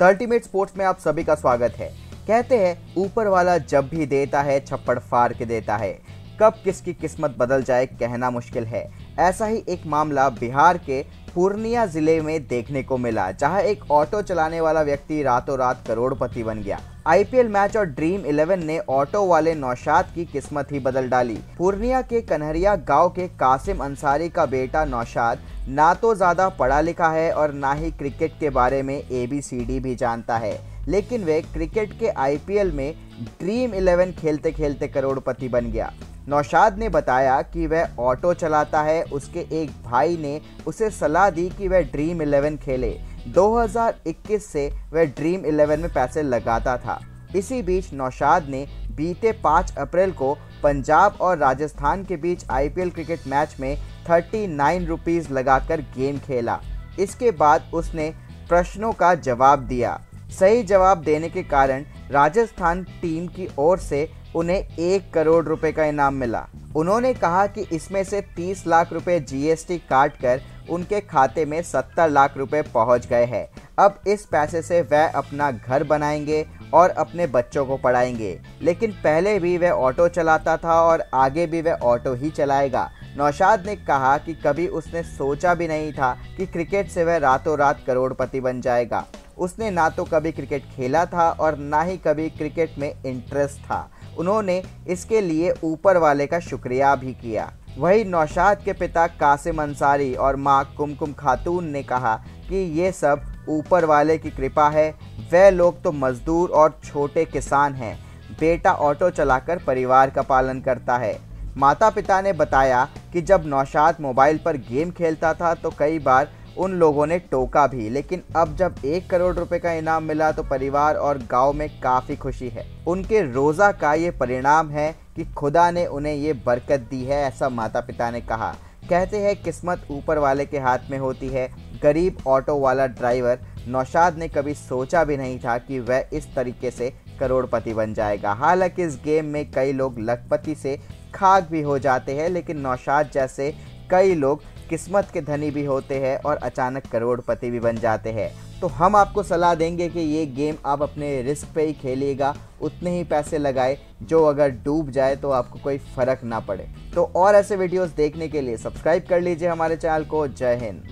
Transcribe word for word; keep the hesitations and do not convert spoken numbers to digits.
Thirty minute sports में आप सभी का स्वागत है। कहते हैं ऊपर वाला जब भी देता है छप्पड़ फाड़ के देता है। कब किसकी किस्मत बदल जाए कहना मुश्किल है। ऐसा ही एक मामला बिहार के पूर्णिया जिले में देखने को मिला, जहां एक ऑटो चलाने वाला व्यक्ति रातों रात करोड़पति बन गया। आईपीएल मैच और ड्रीम इलेवन ने ऑटो वाले नौशाद की किस्मत ही बदल डाली। पूर्णिया के कन्हरिया गांव के कासिम अंसारी का बेटा नौशाद ना तो ज्यादा पढ़ा लिखा है और ना ही क्रिकेट के बारे में एबीसीडी भी जानता है, लेकिन वे क्रिकेट के आईपीएल में ड्रीम इलेवन खेलते खेलते करोड़पति बन गया। नौशाद ने बताया कि वह ऑटो चलाता है। उसके एक भाई ने उसे सलाह दी कि वह ड्रीम इलेवन खेले। दो हज़ार इक्कीस से वह ड्रीम इलेवन में पैसे लगाता था। इसी बीच नौशाद ने बीते पाँच अप्रैल को पंजाब और राजस्थान के बीच आईपीएल क्रिकेट मैच में उनतालीस रुपीस लगाकर गेम खेला। इसके बाद उसने प्रश्नों का जवाब दिया। सही जवाब देने के कारण राजस्थान टीम की ओर से उन्हें एक करोड़ रुपए का इनाम मिला। उन्होंने कहा कि इसमें से तीस लाख रुपए जीएसटी काट कर उनके खाते में सत्तर लाख रुपए पहुंच गए हैं। अब इस पैसे से वह अपना घर बनाएंगे और अपने बच्चों को पढ़ाएंगे। लेकिन पहले भी वह ऑटो चलाता था और आगे भी वह ऑटो ही चलाएगा। नौशाद ने कहा कि कभी उसने सोचा भी नहीं था कि क्रिकेट से वह रातों रात करोड़पति बन जाएगा। उसने ना तो कभी क्रिकेट खेला था और ना ही कभी क्रिकेट में इंटरेस्ट था। उन्होंने इसके लिए ऊपर वाले का शुक्रिया भी किया। वही नौशाद के पिता कासिम अंसारी और मां कुमकुम खातून ने कहा कि ये सब ऊपर वाले की कृपा है। वह लोग तो मजदूर और छोटे किसान हैं। बेटा ऑटो चलाकर परिवार का पालन करता है। माता पिता ने बताया कि जब नौशाद मोबाइल पर गेम खेलता था तो कई बार उन लोगों ने टोका भी, लेकिन अब जब एक करोड़ रुपए का इनाम मिला तो परिवार और गांव में काफ़ी खुशी है। उनके रोज़ा का ये परिणाम है कि खुदा ने उन्हें ये बरकत दी है, ऐसा माता पिता ने कहा। कहते हैं किस्मत ऊपर वाले के हाथ में होती है। गरीब ऑटो वाला ड्राइवर नौशाद ने कभी सोचा भी नहीं था कि वह इस तरीके से करोड़पति बन जाएगा। हालांकि इस गेम में कई लोग लखपति से खाक भी हो जाते हैं, लेकिन नौशाद जैसे कई लोग किस्मत के धनी भी होते हैं और अचानक करोड़पति भी बन जाते हैं। तो हम आपको सलाह देंगे कि ये गेम आप अपने रिस्क पे ही खेलिएगा, उतने ही पैसे लगाए जो अगर डूब जाए तो आपको कोई फ़र्क ना पड़े। तो और ऐसे वीडियोस देखने के लिए सब्सक्राइब कर लीजिए हमारे चैनल को। जय हिंद।